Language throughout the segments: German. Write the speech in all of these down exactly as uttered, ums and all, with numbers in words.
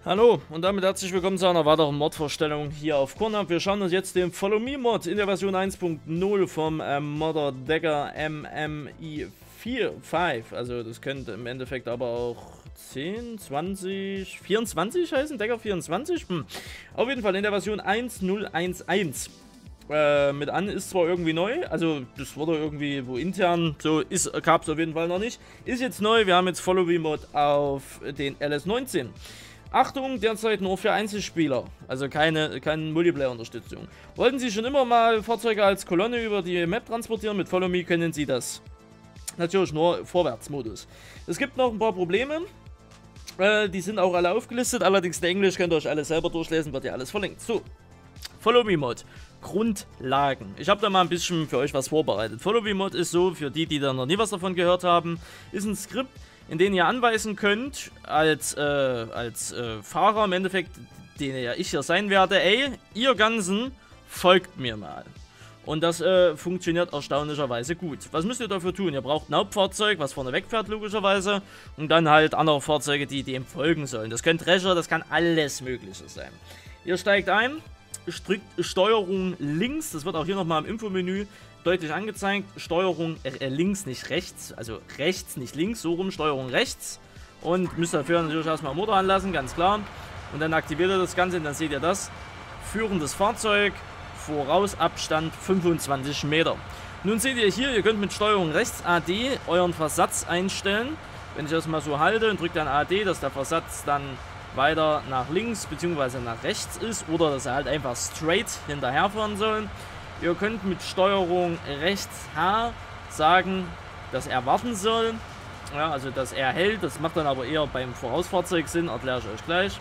Hallo und damit herzlich willkommen zu einer weiteren Mod-Vorstellung hier auf Kornhub. Wir schauen uns jetzt den Follow Me Mod in der Version eins punkt null vom ähm, Modder Dagger M M I vier, fünf. Also das könnte im Endeffekt aber auch zehn, zwanzig, vierundzwanzig heißen, Dagger vierundzwanzig. Hm. Auf jeden Fall in der Version eins punkt null eins punkt eins. Äh, mit an ist zwar irgendwie neu, also das wurde irgendwie wo intern, so gab es auf jeden Fall noch nicht. Ist jetzt neu, wir haben jetzt Follow Me Mod auf den L S neunzehn. Achtung, derzeit nur für Einzelspieler, also keine, keine Multiplayer-Unterstützung. Wollten Sie schon immer mal Fahrzeuge als Kolonne über die Map transportieren? Mit Follow Me können Sie das. Natürlich nur Vorwärtsmodus. Es gibt noch ein paar Probleme, äh, die sind auch alle aufgelistet, allerdings in Englisch könnt ihr euch alles selber durchlesen, wird ja alles verlinkt. So, Follow Me Mod. Grundlagen. Ich habe da mal ein bisschen für euch was vorbereitet. Follow Me Mod ist so, für die, die da noch nie was davon gehört haben, ist ein Skript, in denen ihr anweisen könnt, als, äh, als äh, Fahrer im Endeffekt, den ja ich hier sein werde, ey, ihr Ganzen, folgt mir mal. Und das äh, funktioniert erstaunlicherweise gut. Was müsst ihr dafür tun? Ihr braucht ein Hauptfahrzeug, was vorne wegfährt, logischerweise, und dann halt andere Fahrzeuge, die dem folgen sollen. Das können Drescher, das kann alles Mögliche sein. Ihr steigt ein, drückt Steuerung links, das wird auch hier nochmal im Infomenü deutlich angezeigt, Steuerung äh, links, nicht rechts, also rechts, nicht links, so rum, Steuerung rechts, und müsst dafür natürlich erstmal Motor anlassen, ganz klar, und dann aktiviert ihr das Ganze und dann seht ihr das, führendes Fahrzeug, Vorausabstand fünfundzwanzig Meter. Nun seht ihr hier, ihr könnt mit Steuerung rechts A D euren Versatz einstellen, wenn ich das mal so halte und drücke dann A D, dass der Versatz dann weiter nach links bzw. nach rechts ist oder dass er halt einfach straight hinterherfahren soll. Ihr könnt mit Steuerung rechts H sagen, dass er warten soll, ja, also dass er hält, das macht dann aber eher beim Vorausfahrzeug Sinn, erkläre ich euch gleich.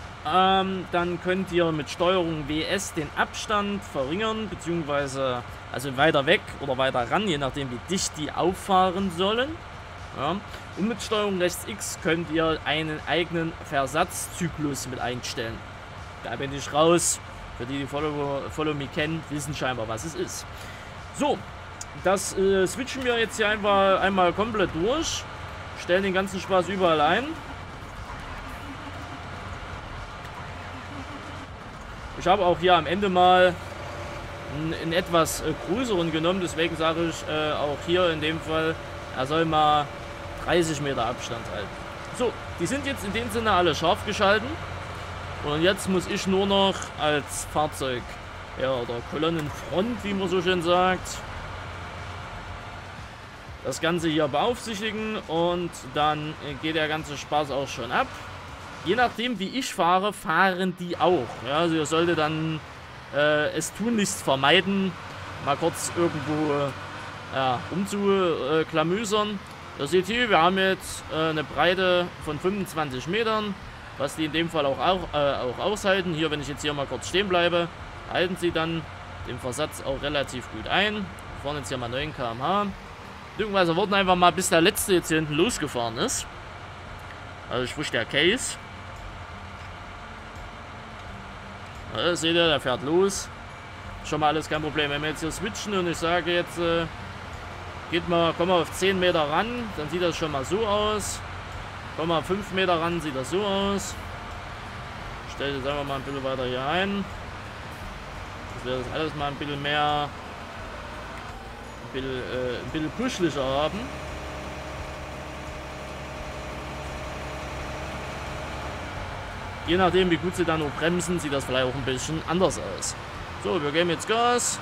Ähm, dann könnt ihr mit Steuerung W S den Abstand verringern, beziehungsweise also weiter weg oder weiter ran, je nachdem wie dicht die auffahren sollen. Ja. Und mit Steuerung rechts X könnt ihr einen eigenen Versatzzyklus mit einstellen. Da bin ich raus. Für die, die Follow, Follow Me kennen, wissen scheinbar, was es ist. So, das äh, switchen wir jetzt hier einfach einmal komplett durch. Stellen den ganzen Spaß überall ein. Ich habe auch hier am Ende mal einen, einen etwas äh, größeren genommen, deswegen sage ich äh, auch hier in dem Fall, er soll mal dreißig Meter Abstand halten. So, die sind jetzt in dem Sinne alle scharf geschalten. Und jetzt muss ich nur noch als Fahrzeug, ja, oder Kolonnenfront, wie man so schön sagt, das Ganze hier beaufsichtigen und dann geht der ganze Spaß auch schon ab. Je nachdem, wie ich fahre, fahren die auch. Ja, also ihr solltet dann äh, es tunlichst vermeiden, mal kurz irgendwo äh, ja, rumzuklamüsern. Das seht ihr, wir haben jetzt äh, eine Breite von fünfundzwanzig Metern. Was die in dem Fall auch, auch, äh, auch aushalten. Hier, wenn ich jetzt hier mal kurz stehen bleibe, halten sie dann den Versatz auch relativ gut ein. Wir fahren jetzt hier mal neun Kilometer pro Stunde. Beziehungsweise wurden einfach mal, bis der letzte jetzt hier hinten losgefahren ist. Also sprich der Case. Ja, seht ihr, der fährt los. Schon mal alles kein Problem. Wenn wir jetzt hier switchen und ich sage jetzt, äh, geht mal, komm mal auf zehn Meter ran, dann sieht das schon mal so aus. Komm mal fünf Meter ran, sieht das so aus. Ich stelle das einfach mal ein bisschen weiter hier ein. Dass wir das alles mal ein bisschen mehr, ein bisschen, äh, ein bisschen kuscheliger haben. Je nachdem, wie gut sie dann noch bremsen, sieht das vielleicht auch ein bisschen anders aus. So, wir geben jetzt Gas.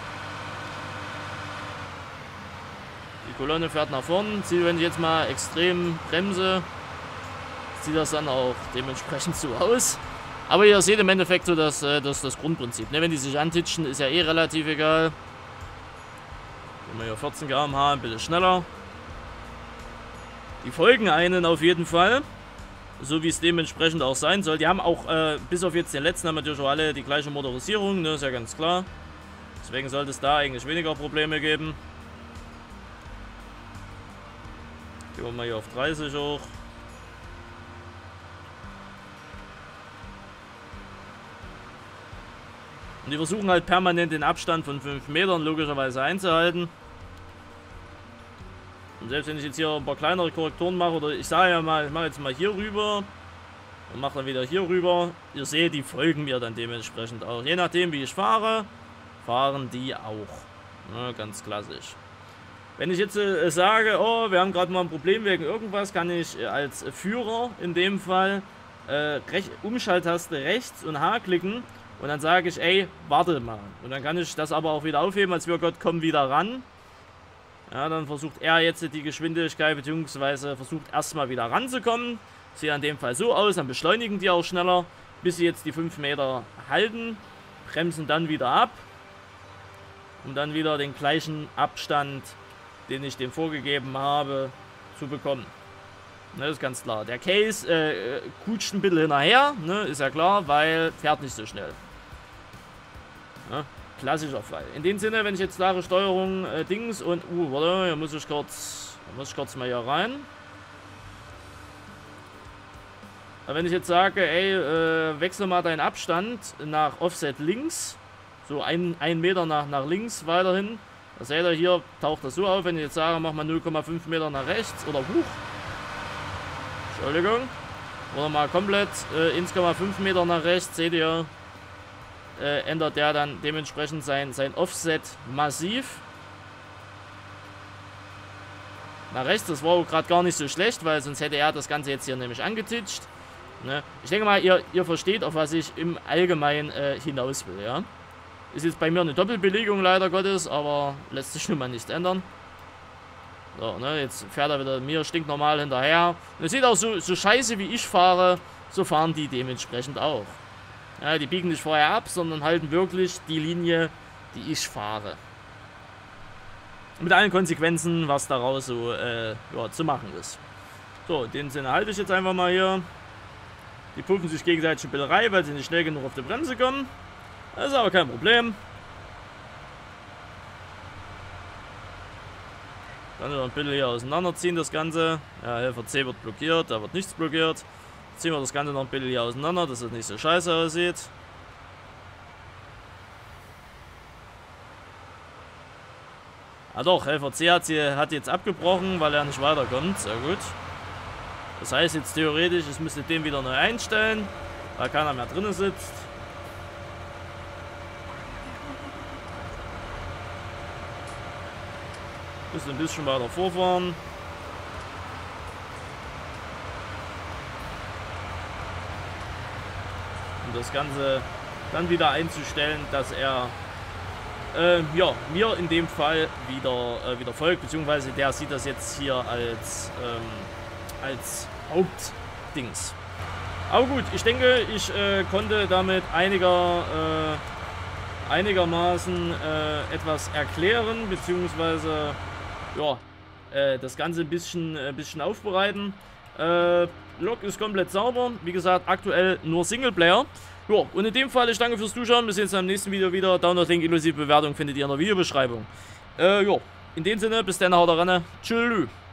Die Kolonne fährt nach vorn. Wenn ich jetzt mal extrem bremse, sieht das dann auch dementsprechend so aus. Aber ihr seht im Endeffekt so, dass äh, das, das Grundprinzip. Ne? Wenn die sich antitschen, ist ja eh relativ egal. Wenn wir hier vierzehn Kilometer pro Stunde, ein bisschen schneller. Die folgen einen auf jeden Fall. So wie es dementsprechend auch sein soll. Die haben auch, äh, bis auf jetzt den letzten, haben natürlich auch alle die gleiche Motorisierung. Ne? Ist ja ganz klar. Deswegen sollte es da eigentlich weniger Probleme geben. Gehen wir mal hier auf dreißig hoch. Und die versuchen halt permanent den Abstand von fünf Metern logischerweise einzuhalten. Und selbst wenn ich jetzt hier ein paar kleinere Korrekturen mache, oder ich sage ja mal, ich mache jetzt mal hier rüber, und mache dann wieder hier rüber. Ihr seht, die folgen mir dann dementsprechend auch. Je nachdem, wie ich fahre, fahren die auch. Ja, ganz klassisch. Wenn ich jetzt äh, sage, oh, wir haben gerade mal ein Problem wegen irgendwas, kann ich äh, als Führer in dem Fall äh, Rech Umschalttaste rechts und H klicken und dann sage ich, ey, warte mal. Und dann kann ich das aber auch wieder aufheben, als wir Gott kommen wieder ran. Ja, dann versucht er jetzt die Geschwindigkeit, beziehungsweise versucht erstmal wieder ranzukommen. Sieht in dem Fall so aus, dann beschleunigen die auch schneller, bis sie jetzt die fünf Meter halten, bremsen dann wieder ab, um dann wieder den gleichen Abstand, den ich dem vorgegeben habe, zu bekommen. Ne, das ist ganz klar. Der Case äh, kutscht ein bisschen hinterher, ne, ist ja klar, weil fährt nicht so schnell. Ne, klassischer Fall. In dem Sinne, wenn ich jetzt klare Steuerung äh, Dings und... Uh, warte, hier muss ich kurz, muss ich kurz mal hier rein. Aber wenn ich jetzt sage, ey, äh, wechsel mal deinen Abstand nach Offset links, so ein, ein Meter nach, nach links weiterhin, da seht ihr, hier taucht das so auf, wenn ich jetzt sage, mach mal null Komma fünf Meter nach rechts oder hoch. Entschuldigung. Oder mal komplett äh, eins Komma fünf Meter nach rechts, seht ihr, äh, ändert der dann dementsprechend sein, sein Offset massiv. Nach rechts, das war gerade gar nicht so schlecht, weil sonst hätte er das Ganze jetzt hier nämlich angetitscht. Ne? Ich denke mal, ihr, ihr versteht, auf was ich im Allgemeinen äh, hinaus will, ja. Ist jetzt bei mir eine Doppelbelegung, leider Gottes, aber lässt sich nun mal nicht ändern. So, ne, jetzt fährt er wieder mir stinknormal hinterher. Und es sieht auch so, so scheiße, wie ich fahre, so fahren die dementsprechend auch. Ja, die biegen nicht vorher ab, sondern halten wirklich die Linie, die ich fahre. Mit allen Konsequenzen, was daraus so äh, ja, zu machen ist. So, in dem Sinne halte ich jetzt einfach mal hier. Die puffen sich gegenseitig ein bisschen rein, weil sie nicht schnell genug auf die Bremse kommen. Das ist aber kein Problem. Dann noch ein bisschen hier auseinanderziehen, das Ganze. Ja, L V C wird blockiert, da wird nichts blockiert. Jetzt ziehen wir das Ganze noch ein bisschen hier auseinander, dass es nicht so scheiße aussieht. Ah doch, L V C hat, sie, hat jetzt abgebrochen, weil er nicht weiterkommt. Sehr gut. Das heißt jetzt theoretisch, ich müsste den wieder neu einstellen, weil keiner mehr drin sitzt. Müssen ein bisschen weiter vorfahren. Um das Ganze dann wieder einzustellen, dass er äh, ja, mir in dem Fall wieder, äh, wieder folgt, beziehungsweise der sieht das jetzt hier als, ähm, als Hauptdings. Aber gut, ich denke, ich äh, konnte damit einiger, äh, einigermaßen äh, etwas erklären, beziehungsweise ja, äh, das Ganze ein bisschen, ein bisschen aufbereiten. Äh, Log ist komplett sauber. Wie gesagt, aktuell nur Singleplayer. Ja, und in dem Fall, ich danke fürs Zuschauen. Wir sehen uns im nächsten Video wieder. Download-Link inklusive Bewertung findet ihr in der Videobeschreibung. Äh, ja, in dem Sinne, bis dann, haut rein. Tschüss.